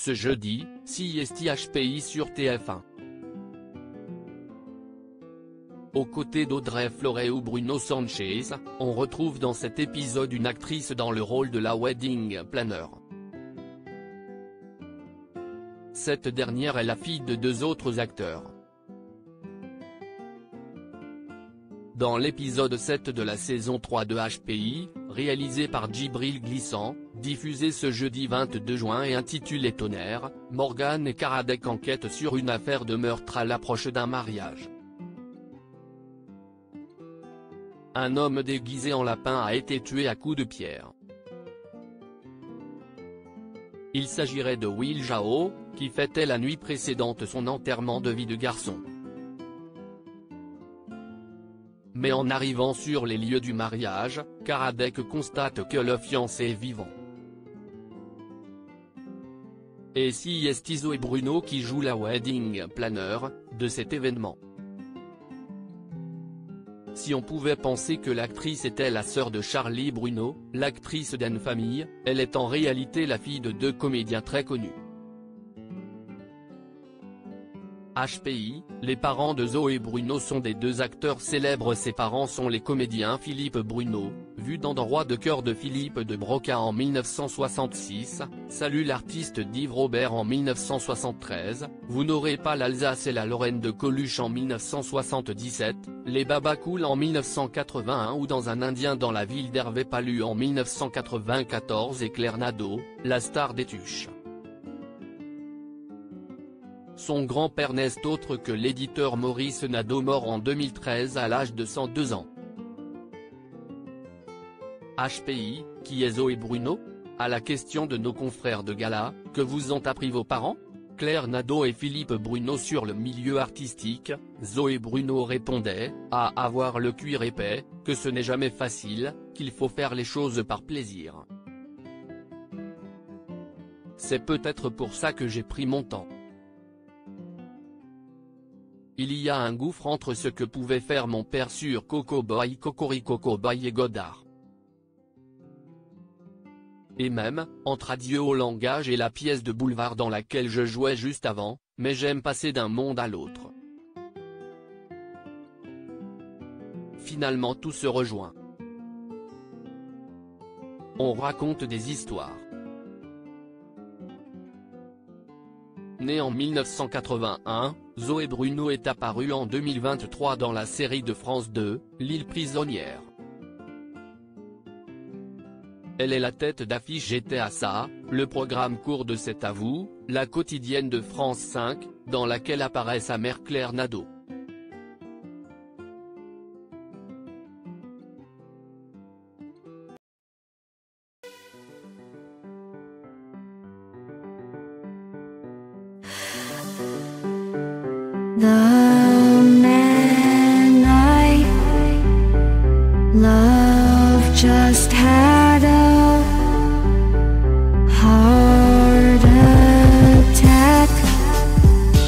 ce jeudi, CST-HPI sur TF1. Aux côtés d'Audrey Fleuret ou Bruno Sanchez, on retrouve dans cet épisode une actrice dans le rôle de la wedding planner. Cette dernière est la fille de deux autres acteurs. Dans l'épisode 7 de la saison 3 de HPI, réalisé par Djibril Glissant, diffusé ce jeudi 22 juin et intitulé Tonnerre, Morgane et Karadec enquêtent sur une affaire de meurtre à l'approche d'un mariage. Un homme déguisé en lapin a été tué à coups de pierre. Il s'agirait de Will Zhao, qui fêtait la nuit précédente son enterrement de vie de garçon. Mais en arrivant sur les lieux du mariage, Karadec constate que le fiancé est vivant. Et si est Zoé Bruno qui joue la wedding planner de cet événement. Si on pouvait penser que l'actrice était la sœur de Charlie Bruno, l'actrice d'Anne Famille, elle est en réalité la fille de deux comédiens très connus. HPI, les parents de Zoé Bruno sont des deux acteurs célèbres. Ses parents sont les comédiens Philippe Bruno, vu dans Roi de cœur de Philippe de Broca en 1966, Salut l'artiste d'Yves Robert en 1973, Vous n'aurez pas l'Alsace et la Lorraine de Coluche en 1977, Les Babas Cool en 1981 ou Dans un Indien dans la ville d'Hervé Palu en 1994 et Claire Nadeau, la star des Tuches. Son grand-père n'est autre que l'éditeur Maurice Nadeau, mort en 2013 à l'âge de 102 ans. HPI, qui est Zoé Bruno ? À la question de nos confrères de gala, que vous ont appris vos parents ? Claire Nadeau et Philippe Bruno sur le milieu artistique, Zoé Bruno répondait, à avoir le cuir épais, que ce n'est jamais facile, qu'il faut faire les choses par plaisir. C'est peut-être pour ça que j'ai pris mon temps. Il y a un gouffre entre ce que pouvait faire mon père sur Coco Boy, Cocorico Boy et Godard. Et même, entre Adieu au langage et la pièce de boulevard dans laquelle je jouais juste avant, mais j'aime passer d'un monde à l'autre. Finalement tout se rejoint. On raconte des histoires. Née en 1981, Zoé Bruno est apparue en 2023 dans la série de France 2, L'île prisonnière. Elle est la tête d'affiche J'étais à ça, le programme court de C'est à vous, la quotidienne de France 5, dans laquelle apparaît sa mère Claire Nadeau. The man I love just had a heart attack,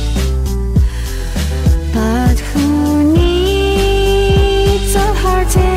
but who needs a heart attack?